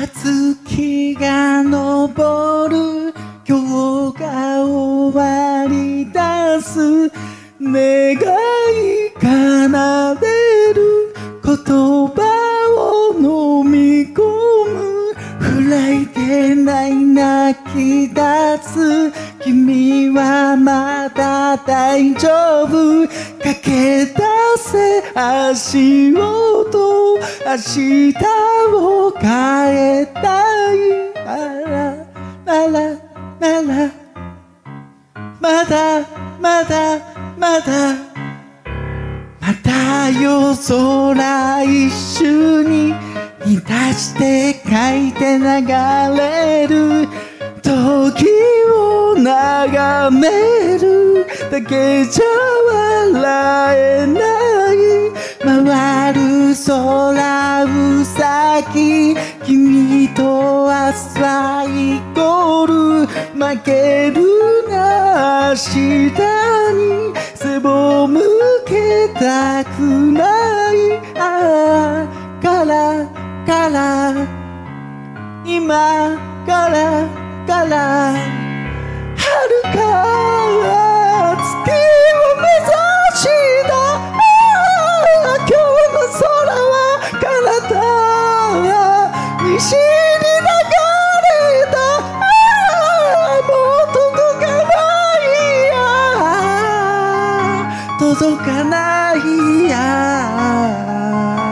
月が昇る今日が終わりだす願い奏でる言葉を飲み込む震えてない泣き出す君はまだ大丈夫駆け出せ足音明日を変えたいならまだまた夜空一緒に満たして書いて流れる時を眺めるだけじゃ笑えない回る空うさぎ君と朝イコール負けるな明日に背を向けたくないから今から遥か月を目指した今日の空は彼方西に流れたもう届かないや